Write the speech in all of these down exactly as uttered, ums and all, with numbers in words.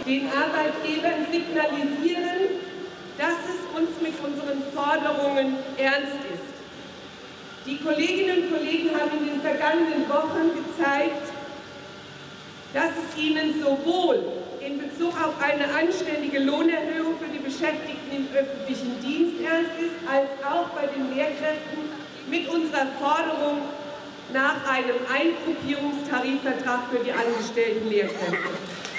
den Arbeitgebern signalisieren, dass es uns mit unseren Forderungen ernst ist. Die Kolleginnen und Kollegen haben in den vergangenen Wochen gezeigt, dass es ihnen sowohl in Bezug auf eine anständige Lohnerhöhung für die Beschäftigten im öffentlichen Dienst ernst ist, als auch bei den Lehrkräften mit unserer Forderung nach einem Eingruppierungstarifvertrag für die angestellten Lehrkräfte.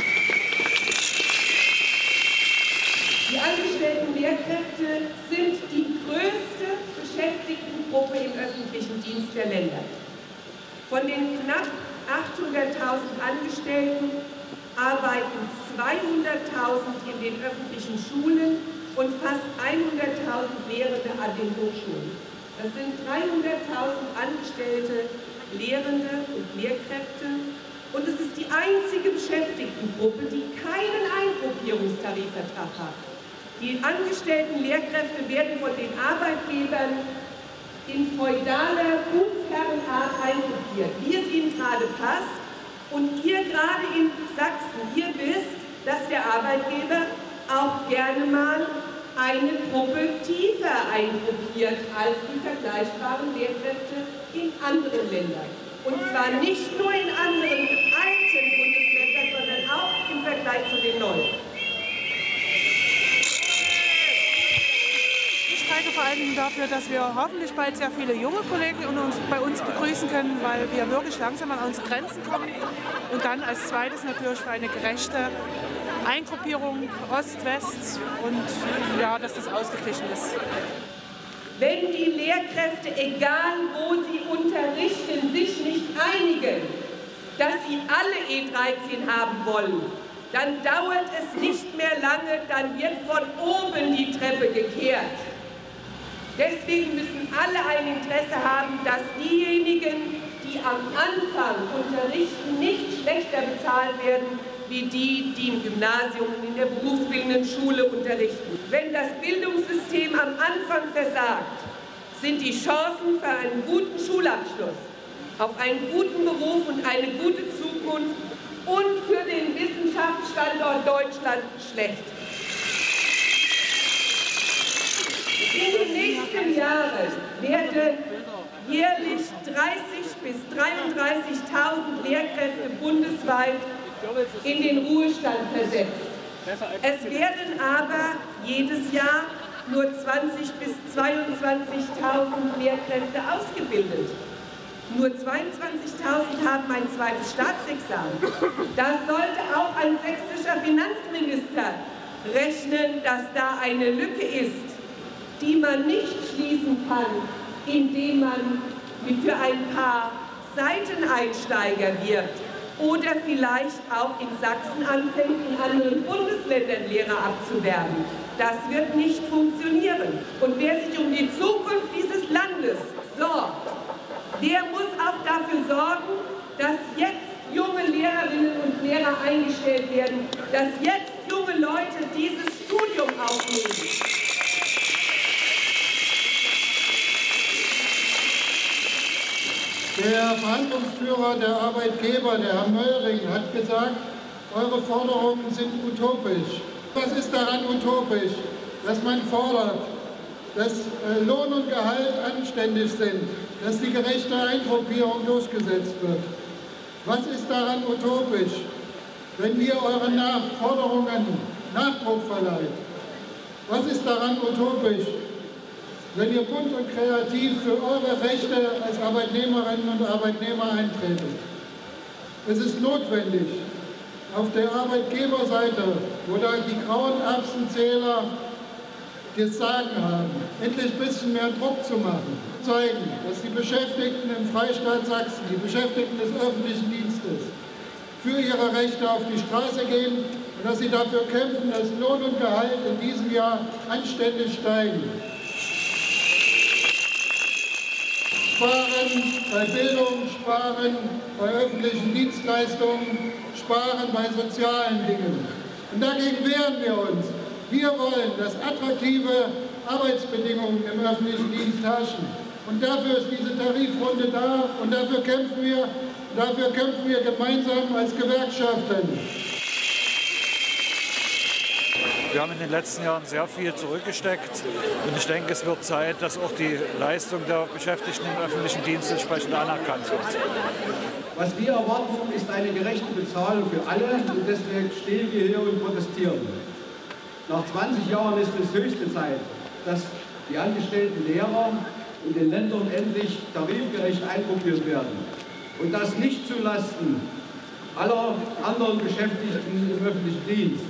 Die angestellten Lehrkräfte sind die größte Beschäftigtengruppe im öffentlichen Dienst der Länder. Von den knapp achthunderttausend Angestellten arbeiten zweihunderttausend in den öffentlichen Schulen und fast hunderttausend Lehrende an den Hochschulen. Das sind dreihunderttausend angestellte Lehrende und Lehrkräfte und es ist die einzige Beschäftigtengruppe, die keinen Eingruppierungstarifvertrag hat. Die angestellten Lehrkräfte werden von den Arbeitgebern in feudaler Gutsherrenart eingruppiert, wie es ihnen gerade passt. Und ihr gerade in Sachsen, ihr wisst, dass der Arbeitgeber auch gerne mal eine Gruppe tiefer eingruppiert als die vergleichbaren Lehrkräfte in anderen Ländern. Und zwar nicht nur in anderen alten Bundesländern, sondern auch im Vergleich zu den neuen. Ich streike vor allem dafür, dass wir hoffentlich bald sehr viele junge Kollegen uns, bei uns begrüßen können, weil wir wirklich langsam an unsere Grenzen kommen. Und dann als zweites natürlich für eine gerechte Eingruppierung Ost-West und ja, dass das ausgeglichen ist. Wenn die Lehrkräfte, egal wo sie unterrichten, sich nicht einigen, dass sie alle E dreizehn haben wollen, dann dauert es nicht mehr lange, dann wird von oben die Treppe gekehrt. Deswegen müssen alle ein Interesse haben, dass diejenigen, die am Anfang unterrichten, nicht schlechter bezahlt werden, wie die, die im Gymnasium und in der berufsbildenden Schule unterrichten. Wenn das Bildungssystem am Anfang versagt, sind die Chancen für einen guten Schulabschluss, auf einen guten Beruf und eine gute Zukunft und für den Wissenschaftsstandort Deutschland schlecht. In den nächsten Jahren werden jährlich dreißig bis dreiunddreißigtausend Lehrkräfte bundesweit in den Ruhestand versetzt. Es werden aber jedes Jahr nur zwanzigtausend bis zweiundzwanzigtausend Lehrkräfte ausgebildet. Nur zweiundzwanzigtausend haben ein zweites Staatsexamen. Da sollte auch ein sächsischer Finanzminister rechnen, dass da eine Lücke ist, die man nicht schließen kann, indem man für ein paar Seiteneinsteiger wirbt oder vielleicht auch in Sachsen anfängt, in anderen Bundesländern Lehrer abzuwerben. Das wird nicht funktionieren. Und wer sich um die Zukunft dieses Landes sorgt, der muss auch dafür sorgen, dass jetzt junge Lehrerinnen und Lehrer eingestellt werden, dass jetzt junge Leute dieses Studium aufnehmen. Der Verhandlungsführer der Arbeitgeber, der Herr Möllring, hat gesagt, eure Forderungen sind utopisch. Was ist daran utopisch? Dass man fordert, dass Lohn und Gehalt anständig sind, dass die gerechte Eingruppierung durchgesetzt wird. Was ist daran utopisch, wenn ihr euren Forderungen Nachdruck verleiht? Was ist daran utopisch, wenn ihr bunt und kreativ für eure Rechte als Arbeitnehmerinnen und Arbeitnehmer eintretet? Es ist notwendig, auf der Arbeitgeberseite, wo da die grauen Erbsenzähler das Sagen haben, endlich ein bisschen mehr Druck zu machen, zeigen, dass die Beschäftigten im Freistaat Sachsen, die Beschäftigten des öffentlichen Dienstes, für ihre Rechte auf die Straße gehen und dass sie dafür kämpfen, dass Lohn und Gehalt in diesem Jahr anständig steigen. Sparen bei Bildung, sparen bei öffentlichen Dienstleistungen, sparen bei sozialen Dingen. Und dagegen wehren wir uns. Wir wollen, dass attraktive Arbeitsbedingungen im öffentlichen Dienst herrschen. Und dafür ist diese Tarifrunde da und dafür kämpfen wir, dafür kämpfen wir gemeinsam als Gewerkschaften. Wir haben in den letzten Jahren sehr viel zurückgesteckt und ich denke, es wird Zeit, dass auch die Leistung der Beschäftigten im öffentlichen Dienst entsprechend anerkannt wird. Was wir erwarten, ist eine gerechte Bezahlung für alle und deswegen stehen wir hier und protestieren. Nach zwanzig Jahren ist es höchste Zeit, dass die angestellten Lehrer in den Ländern endlich tarifgerecht eingruppiert werden. Und das nicht zulasten aller anderen Beschäftigten im öffentlichen Dienst.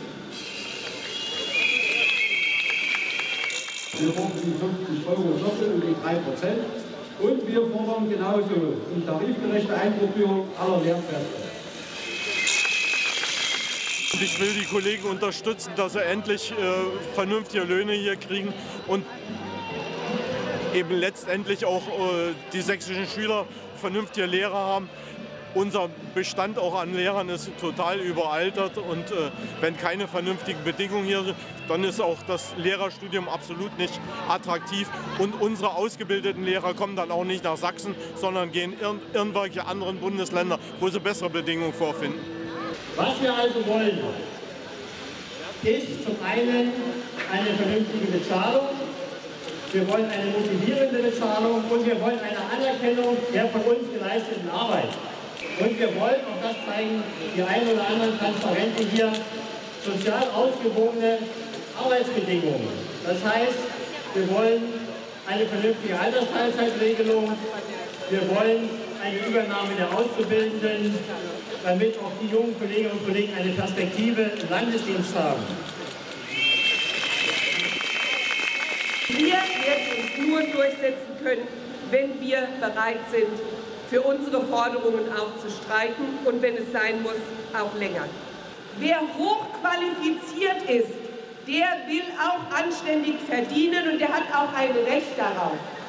Wir fordern die fünfzig Euro Sockel und die drei Prozent. Und wir fordern genauso die tarifgerechte Eingruppierung aller Lehrkräfte. Ich will die Kollegen unterstützen, dass sie endlich äh, vernünftige Löhne hier kriegen und eben letztendlich auch äh, die sächsischen Schüler vernünftige Lehrer haben. Unser Bestand auch an Lehrern ist total überaltert und äh, wenn keine vernünftigen Bedingungen hier sind, dann ist auch das Lehrerstudium absolut nicht attraktiv. Und unsere ausgebildeten Lehrer kommen dann auch nicht nach Sachsen, sondern gehen in irgendwelche anderen Bundesländer, wo sie bessere Bedingungen vorfinden. Was wir also wollen, ist zum einen eine vernünftige Bezahlung, wir wollen eine motivierende Bezahlung und wir wollen eine Anerkennung der von uns geleisteten Arbeit. Und wir wollen, auch das zeigen die ein oder anderen Transparente hier, sozial ausgewogene Arbeitsbedingungen. Das heißt, wir wollen eine vernünftige Altersteilzeitregelung, wir wollen eine Übernahme der Auszubildenden, damit auch die jungen Kolleginnen und Kollegen eine Perspektive im Landesdienst haben. Wir werden uns nur durchsetzen können, wenn wir bereit sind, für unsere Forderungen auch zu streiken und wenn es sein muss, auch länger. Wer hochqualifiziert ist, der will auch anständig verdienen und der hat auch ein Recht darauf.